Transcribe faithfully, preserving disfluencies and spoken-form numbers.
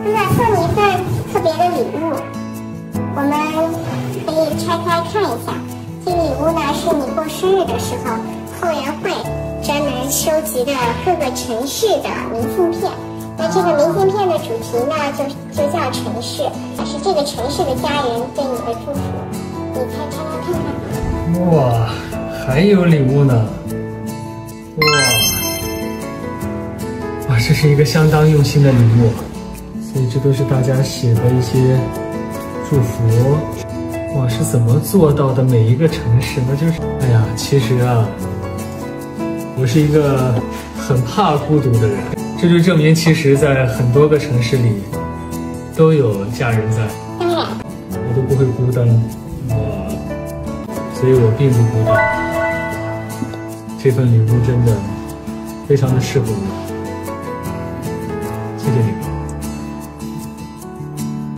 我想送你一份特别的礼物，我们可以拆开看一下。这礼物呢是你过生日的时候，后援会专门收集的各个城市的明信片。那这个明信片的主题呢，就就叫城市，是这个城市的家人对你的祝福。你猜拆开看看。 哇，还有礼物呢！哇，哇，这是一个相当用心的礼物，所以这都是大家写的一些祝福。哇，是怎么做到的？每一个城市，那就是，哎呀，其实啊，我是一个很怕孤独的人。这就证明，其实，在很多个城市里，都有家人在，我都不会孤单，哇，所以我并不孤单。这份礼物真的非常的适合我，谢谢你们。